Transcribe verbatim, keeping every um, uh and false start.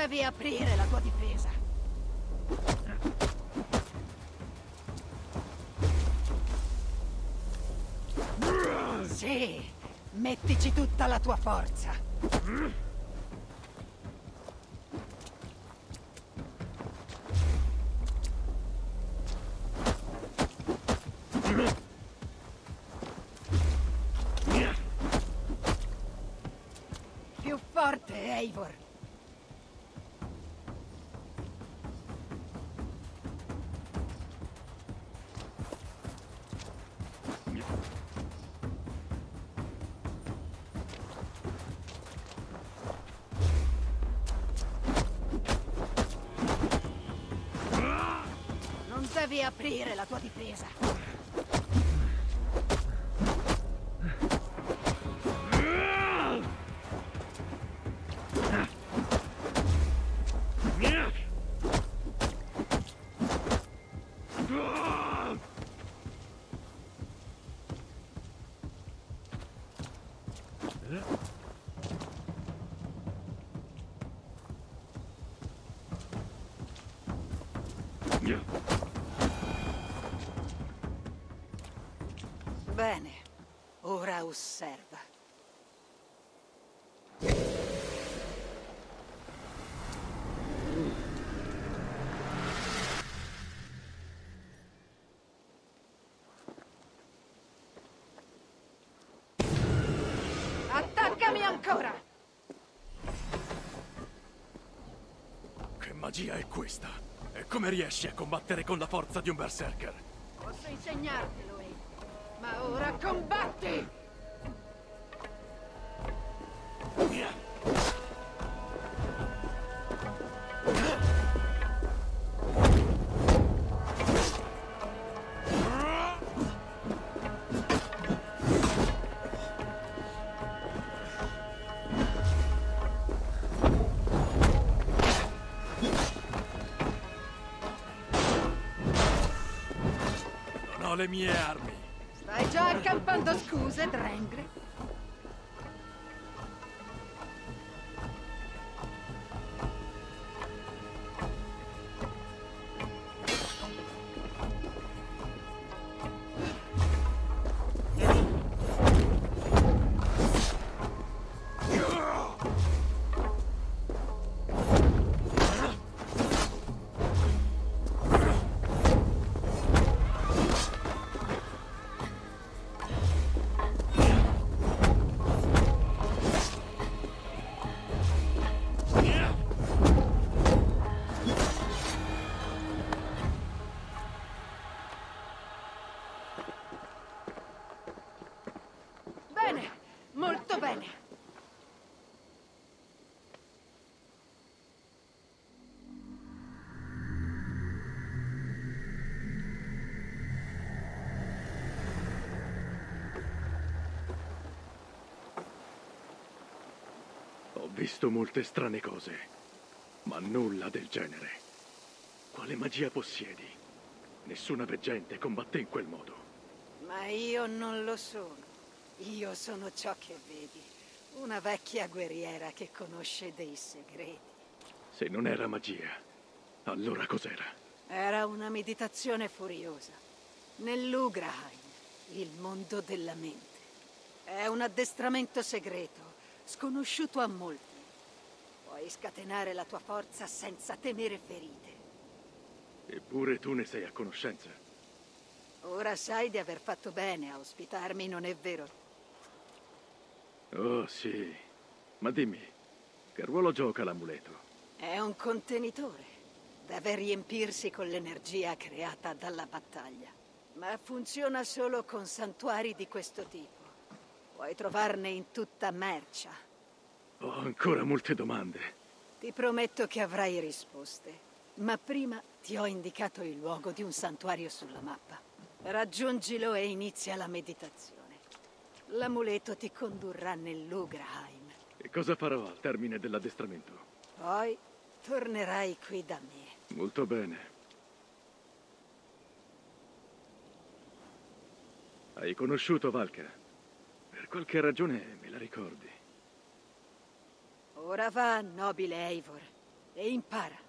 devi aprire la tua difesa. Sì, mettici tutta la tua forza. Più forte, Eivor. Non devi aprire la tua difesa. Bene, ora osserva. Attaccami ancora! Che magia è questa? E come riesci a combattere con la forza di un berserker? Posso insegnartelo, Eivor, ma ora combatti! Non ho le mie armi. Stai già accampando scuse, Drengr? Bene, molto bene. Ho visto molte strane cose, ma nulla del genere. Quale magia possiedi? Nessuna veggente combatte in quel modo. Ma io non lo sono. Io sono ciò che vedi. Una vecchia guerriera che conosce dei segreti. Se non era magia, allora cos'era? Era una meditazione furiosa. Nell'Ugraheim, il mondo della mente. È un addestramento segreto, sconosciuto a molti. Puoi scatenare la tua forza senza temere ferite. Eppure tu ne sei a conoscenza. Ora sai di aver fatto bene a ospitarmi, non è vero? Oh, sì. Ma dimmi, che ruolo gioca l'amuleto? È un contenitore. Deve riempirsi con l'energia creata dalla battaglia. Ma funziona solo con santuari di questo tipo. Puoi trovarne in tutta Mercia. Ho ancora molte domande. Ti prometto che avrai risposte. Ma prima ti ho indicato il luogo di un santuario sulla mappa. Raggiungilo e inizia la meditazione. L'amuleto ti condurrà nell'Ugraheim. E cosa farò al termine dell'addestramento? Poi tornerai qui da me. Molto bene. Hai conosciuto Valka? Per qualche ragione me la ricordi. Ora va, nobile Eivor, e impara.